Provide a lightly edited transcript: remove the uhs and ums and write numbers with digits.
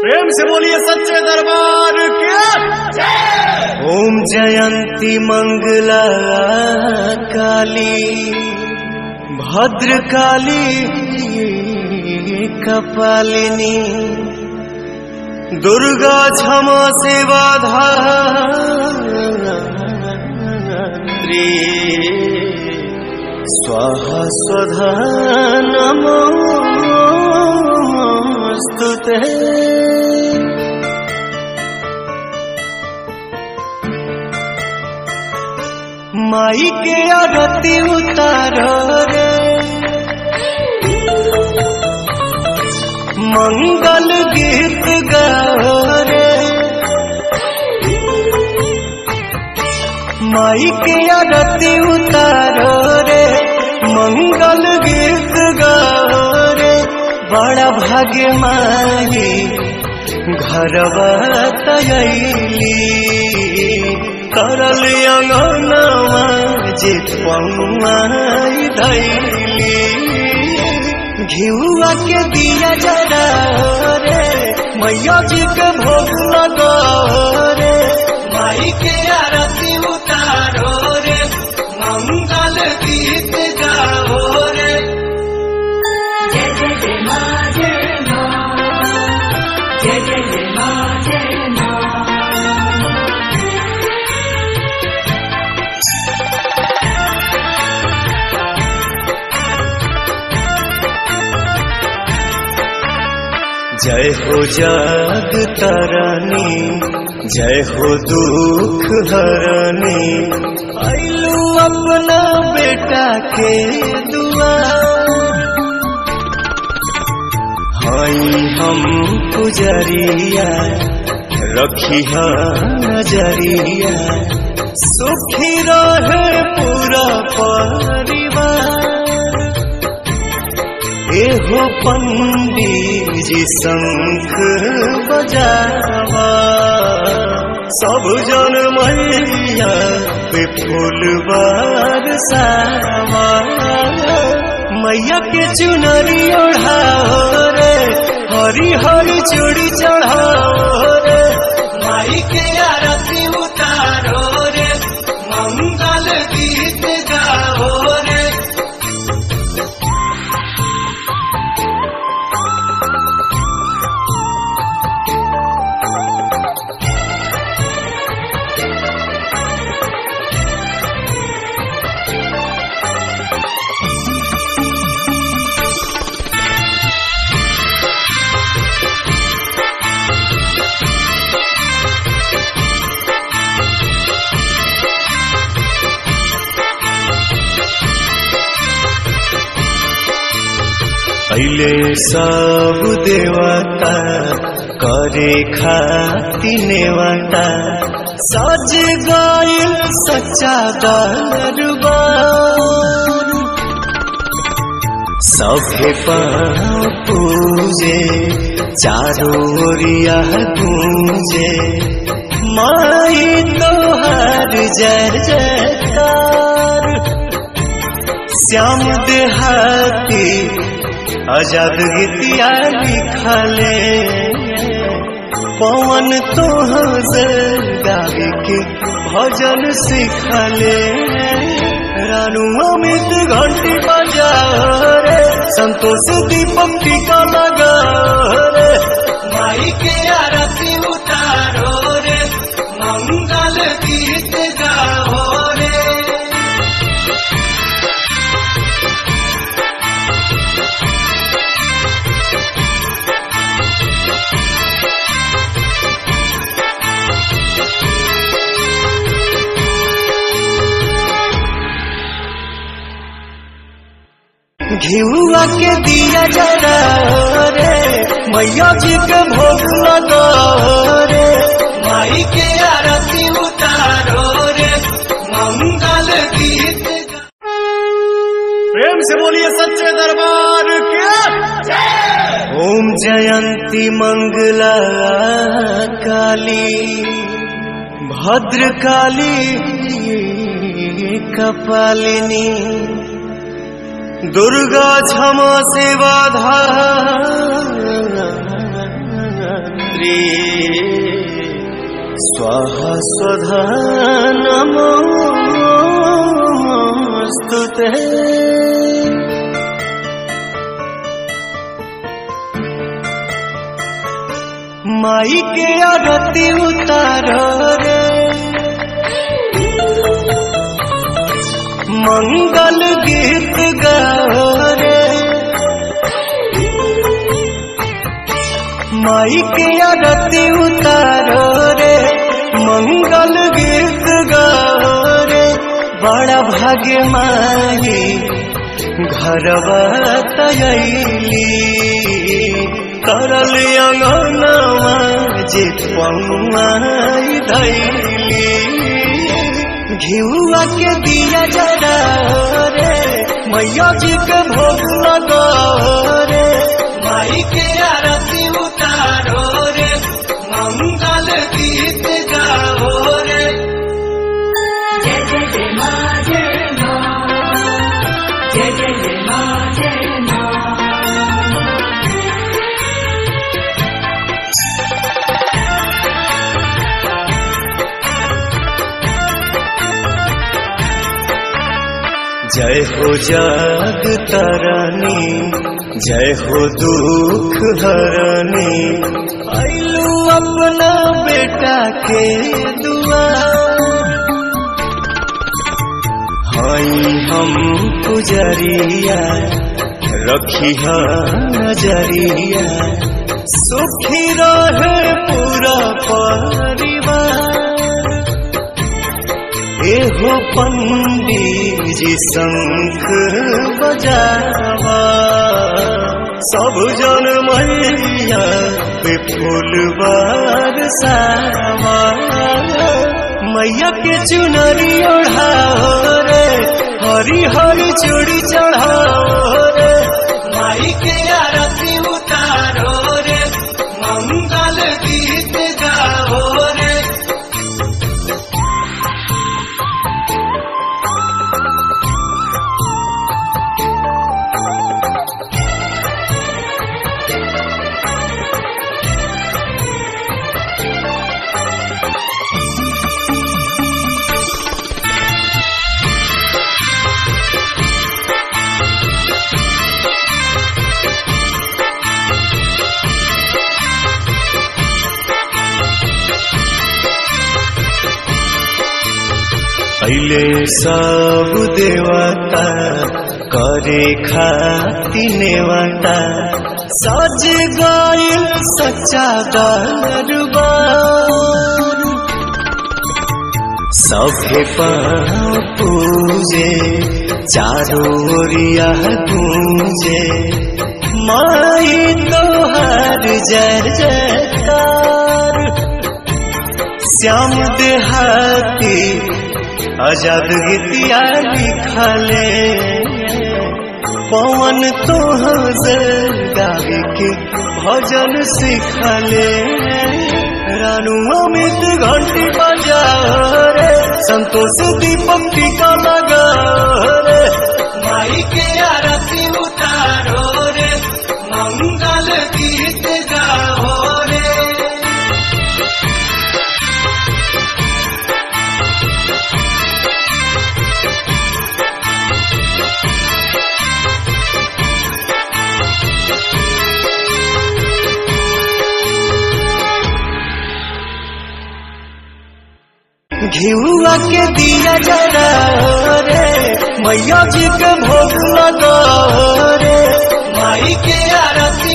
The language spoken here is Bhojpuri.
प्रेम से बोलिए सच्चे दरबार के। ओम जयंती मंगला काली भद्र काली कपालिनी दुर्गा क्षमा सेवा धात्री स्वाहा स्वधा नमोस्तुते। माई के आरती उतारो रे मंगल गीत गाओ रे। माई के आरती उतारो रे मंगल गीत गाओ रे। बड़ा भाग्य माई घरवा तयली करल अंगनवा जे पौआई धैली। घिउआ के दिया जरा रे मैया जी के भोग लगाओ रे। माई के आरती उतारो रे मंगल गीत गाओ रे। जय जय जय माँ जय माँ जय जय जय माँ जय माँ। जय हो जग तरनी जय हो दुख हरनी आइलू अपना बेटा के दुआर। हाई हम पुजरिया रखी नजरिया सुखी रहे पूरा परिवार। एहो पंडित जी शंख बजावा सब जन मैया पे फूल बरसावा। मैया के चुनरी ओढ़ाओ रे हरी हरी चूड़ी चढ़ाओ रे। माई के आरती उतारो रे मंगल गीत गाओ रे। पहले सब देवता करे खाती नेवता सज गइल सच्चा दरबार। सभे पाँव पूजे चारों ओरिया गूंजे माई तोहार जय जयकार। श्याम देहाती आजाद गीतिया लिखले पवन तोहर गावे के भजन सिखले। रानू अमित घंटी बजाओ रे संतोष दीपक टीका लगाओ रे। माई के आरती उतारो रे मंगल गीत गाओ रे। घिउआ के दिया जरा रे मैया जी के भोग लगाओ रे। माई के आरती उतारो रे मंगल गीत। प्रेम से बोलिए सच्चे दरबार के। ओम जयंती मंगला काली भद्र काली कपालिनी दुर्गा क्षमा सेवा धात्री गायत्री स्वाहा स्वधा नमोस्तुते। माई के आरती उतारो रे मंगल गीत गाओ रे। माई के आरती उतारो रे मंगल गीत गाओ रे। बड़ा भाग्य माई घरवा तयली तरल अंगनवा जे पौआई धैली। घिउआ के दिया जरा रे मैया जी के भोग लगाओ रे। माई के आरती उतारो रे मंगल गीत गाओ रे। जय जय जय माँ जय माँ, जय जय जय माँ जय माँ। जय हो जग तरनी जय हो दुख हरनी। आइलू अपना बेटा के दुआर हई हम पुजरिया रखी नजरिया। सुखी रहे पूरा परिवार। एहो पंडित जी शंख बजावा सब जन मैया पे फूल बरसावा। मैया के चुनरी ओढ़ाओ रे हरी हरी चूड़ी चढ़ाओ रे। माई के आरती उतारो रे मंगल गीत गाओ रे। पहले सब देवता करे खाती नेवता। सज गइल सच्चा दरबार। सभे पाँव पूजे चारों ओरिया गूंजे। माई तोहार जय जयकार। श्याम देहाती आजाद गीतिया लिखले पवन तोहर गावे के भजन सिखले। रानू अमित घंटी बजाओ रे संतोष दीपक टीका लगाओ रे। माई के आरती उतारो रे मंगल गीत गाओ रे। घिउआ के दिया जरा रे मैया जी के भोग लगाओ रे। माई के आरती